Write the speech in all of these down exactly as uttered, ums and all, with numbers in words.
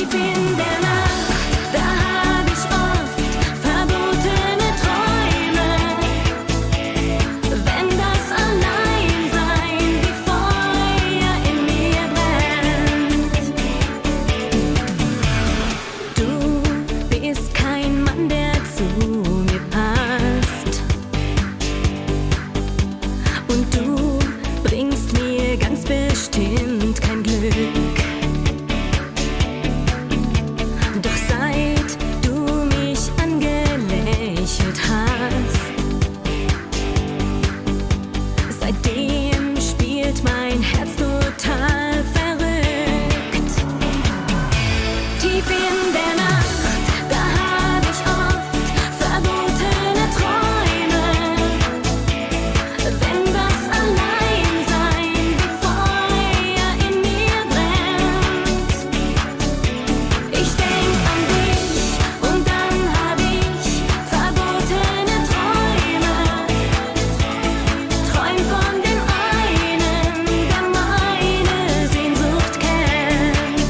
Tief in der Nacht, da hab ich oft verbotene Träume. Wenn das Alleinsein wie Feuer in mir brennt. Du bist kein Mann, der zu mir passt. Und du bringst mir ganz bestimmt kein Glück. Doch seit du mich angelächelt hast, seitdem spielt mein Herz total verrückt. Tief in der Nacht, da hab ich oft verbotene Träume. Wenn das Alleinsein wie Feuer in mir brennt. Ich denk an dich und dann hab ich verbotene Träume. Träum von dem einen, der meine Sehnsucht kennt.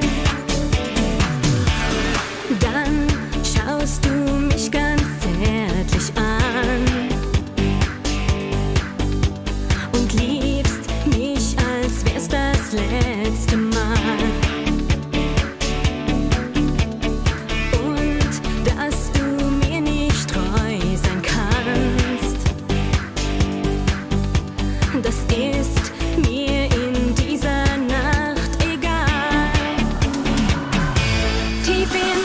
Dann schaust du mich ganz zärtlich an und liebst mich, als wär's das letzte Mal. Und dass du mir nicht treu sein kannst, das ist mir in dieser Nacht egal. Tief in